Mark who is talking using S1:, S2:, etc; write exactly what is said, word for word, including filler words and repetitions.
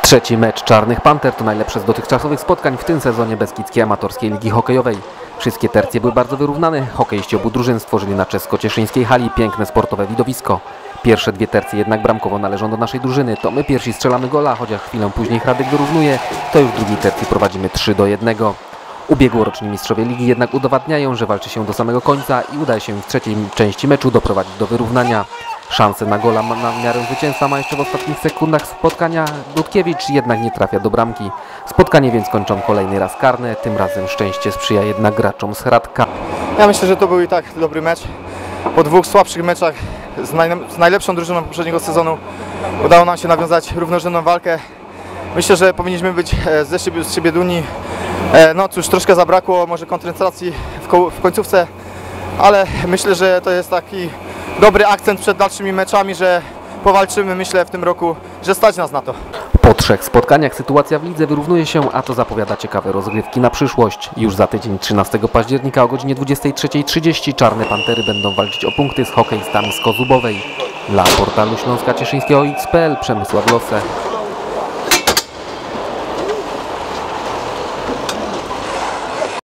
S1: Trzeci mecz Czarnych Panter to najlepsze z dotychczasowych spotkań w tym sezonie Beskidzkiej Amatorskiej Ligi Hokejowej. Wszystkie tercje były bardzo wyrównane. Hokeiści obu drużyn stworzyli na czesko-cieszyńskiej hali piękne sportowe widowisko. Pierwsze dwie tercje jednak bramkowo należą do naszej drużyny. To my pierwsi strzelamy gola, chociaż chwilę później Hradek wyrównuje, to już w drugiej tercji prowadzimy trzy do jednego. Ubiegłoroczni mistrzowie ligi jednak udowadniają, że walczy się do samego końca i udaje się w trzeciej części meczu doprowadzić do wyrównania. Szansę na gola na miarę zwycięstwa ma jeszcze w ostatnich sekundach spotkania. Dudkiewicz jednak nie trafia do bramki. Spotkanie więc kończą kolejny raz karne, tym razem szczęście sprzyja jednak graczom z Hradka.
S2: Ja myślę, że to był i tak dobry mecz. Po dwóch słabszych meczach z, naj, z najlepszą drużyną poprzedniego sezonu udało nam się nawiązać równorzędną walkę. Myślę, że powinniśmy być ze siebie, z siebie dumni. No cóż, troszkę zabrakło może koncentracji w, koł, w końcówce, ale myślę, że to jest taki dobry akcent przed dalszymi meczami, że powalczymy, myślę, w tym roku, że stać nas na to.
S1: Po trzech spotkaniach sytuacja w lidze wyrównuje się, a to zapowiada ciekawe rozgrywki na przyszłość. Już za tydzień, trzynastego października o godzinie dwudziestej trzeciej trzydzieści Czarne Pantery będą walczyć o punkty z hokeistami z Kozubowej. Dla portalu Śląska Cieszyńskiego X kropka p l Przemysław Losę.